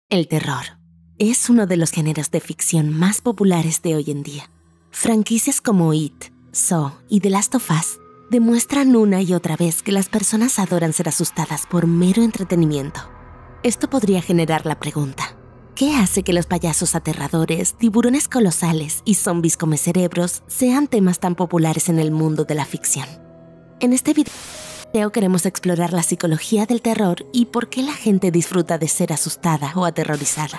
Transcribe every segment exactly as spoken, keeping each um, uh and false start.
El terror es uno de los géneros de ficción más populares de hoy en día. Franquicias como It, Saw y The Last of Us demuestran una y otra vez que las personas adoran ser asustadas por mero entretenimiento. Esto podría generar la pregunta: ¿qué hace que los payasos aterradores, tiburones colosales y zombies come cerebros sean temas tan populares en el mundo de la ficción? En este video queremos explorar la psicología del terror y por qué la gente disfruta de ser asustada o aterrorizada.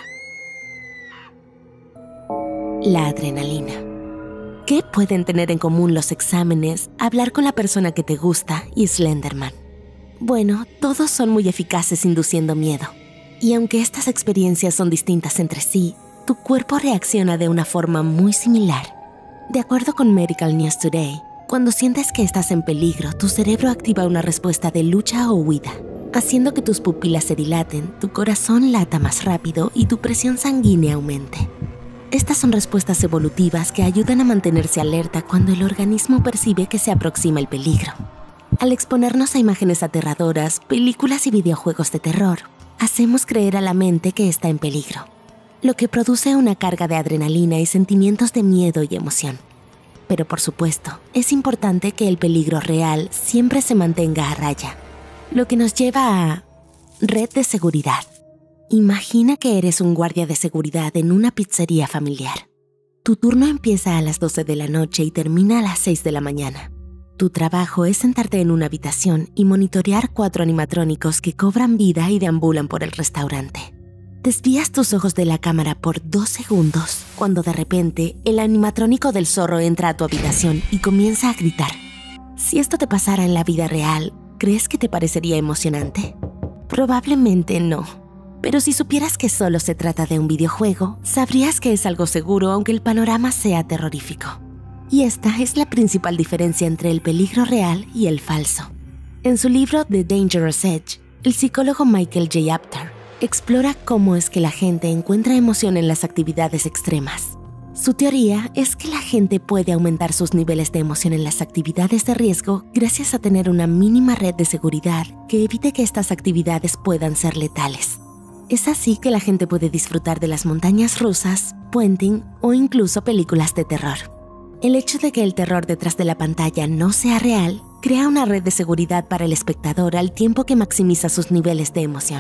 La adrenalina. ¿Qué pueden tener en común los exámenes, hablar con la persona que te gusta y Slenderman? Bueno, todos son muy eficaces induciendo miedo. Y aunque estas experiencias son distintas entre sí, tu cuerpo reacciona de una forma muy similar. De acuerdo con Medical News Today, cuando sientes que estás en peligro, tu cerebro activa una respuesta de lucha o huida, haciendo que tus pupilas se dilaten, tu corazón lata más rápido y tu presión sanguínea aumente. Estas son respuestas evolutivas que ayudan a mantenerse alerta cuando el organismo percibe que se aproxima el peligro. Al exponernos a imágenes aterradoras, películas y videojuegos de terror, hacemos creer a la mente que está en peligro, lo que produce una carga de adrenalina y sentimientos de miedo y emoción. Pero por supuesto, es importante que el peligro real siempre se mantenga a raya, lo que nos lleva a red de seguridad. Imagina que eres un guardia de seguridad en una pizzería familiar. Tu turno empieza a las doce de la noche y termina a las seis de la mañana. Tu trabajo es sentarte en una habitación y monitorear cuatro animatrónicos que cobran vida y deambulan por el restaurante. Desvías tus ojos de la cámara por dos segundos, cuando de repente el animatrónico del zorro entra a tu habitación y comienza a gritar. Si esto te pasara en la vida real, ¿crees que te parecería emocionante? Probablemente no. Pero si supieras que solo se trata de un videojuego, sabrías que es algo seguro aunque el panorama sea terrorífico. Y esta es la principal diferencia entre el peligro real y el falso. En su libro The Dangerous Edge, el psicólogo Michael J. Apter explora cómo es que la gente encuentra emoción en las actividades extremas. Su teoría es que la gente puede aumentar sus niveles de emoción en las actividades de riesgo gracias a tener una mínima red de seguridad que evite que estas actividades puedan ser letales. Es así que la gente puede disfrutar de las montañas rusas, puenting o incluso películas de terror. El hecho de que el terror detrás de la pantalla no sea real crea una red de seguridad para el espectador al tiempo que maximiza sus niveles de emoción.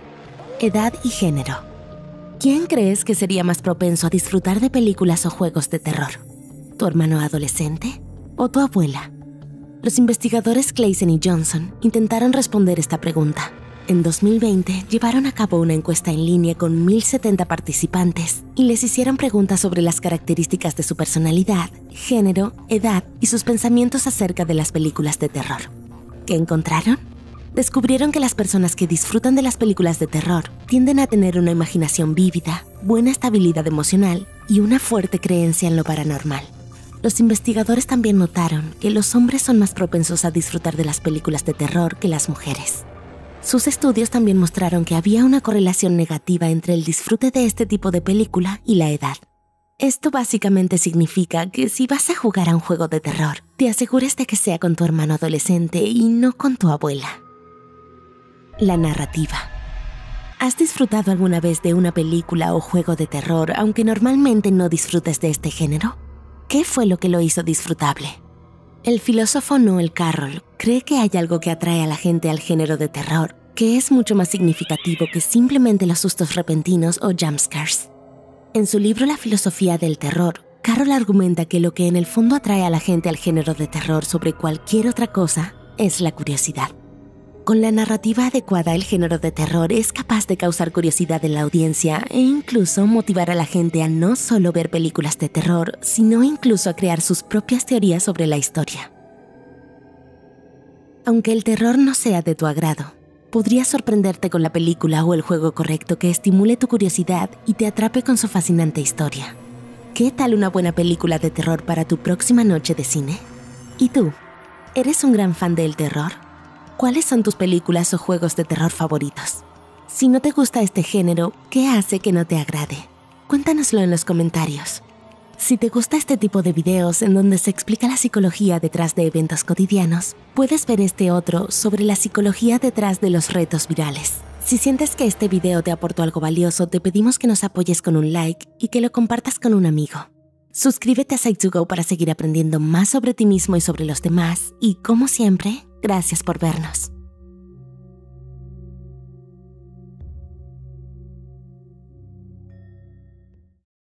Edad y género. ¿Quién crees que sería más propenso a disfrutar de películas o juegos de terror? ¿Tu hermano adolescente o tu abuela? Los investigadores Claesen y Johnson intentaron responder esta pregunta. En dos mil veinte llevaron a cabo una encuesta en línea con mil setenta participantes y les hicieron preguntas sobre las características de su personalidad, género, edad y sus pensamientos acerca de las películas de terror. ¿Qué encontraron? Descubrieron que las personas que disfrutan de las películas de terror tienden a tener una imaginación vívida, buena estabilidad emocional y una fuerte creencia en lo paranormal. Los investigadores también notaron que los hombres son más propensos a disfrutar de las películas de terror que las mujeres. Sus estudios también mostraron que había una correlación negativa entre el disfrute de este tipo de película y la edad. Esto básicamente significa que si vas a jugar a un juego de terror, te asegures de que sea con tu hermano adolescente y no con tu abuela. La narrativa. ¿Has disfrutado alguna vez de una película o juego de terror, aunque normalmente no disfrutes de este género? ¿Qué fue lo que lo hizo disfrutable? El filósofo Noel Carroll cree que hay algo que atrae a la gente al género de terror, que es mucho más significativo que simplemente los sustos repentinos o jumpscares. En su libro La filosofía del terror, Carroll argumenta que lo que en el fondo atrae a la gente al género de terror sobre cualquier otra cosa es la curiosidad. Con la narrativa adecuada, el género de terror es capaz de causar curiosidad en la audiencia e incluso motivar a la gente a no solo ver películas de terror, sino incluso a crear sus propias teorías sobre la historia. Aunque el terror no sea de tu agrado, podrías sorprenderte con la película o el juego correcto que estimule tu curiosidad y te atrape con su fascinante historia. ¿Qué tal una buena película de terror para tu próxima noche de cine? ¿Y tú? ¿Eres un gran fan del terror? ¿Cuáles son tus películas o juegos de terror favoritos? Si no te gusta este género, ¿qué hace que no te agrade? Cuéntanoslo en los comentarios. Si te gusta este tipo de videos en donde se explica la psicología detrás de eventos cotidianos, puedes ver este otro sobre la psicología detrás de los retos virales. Si sientes que este video te aportó algo valioso, te pedimos que nos apoyes con un like y que lo compartas con un amigo. Suscríbete a Psych to Go para seguir aprendiendo más sobre ti mismo y sobre los demás. Y como siempre, gracias por vernos.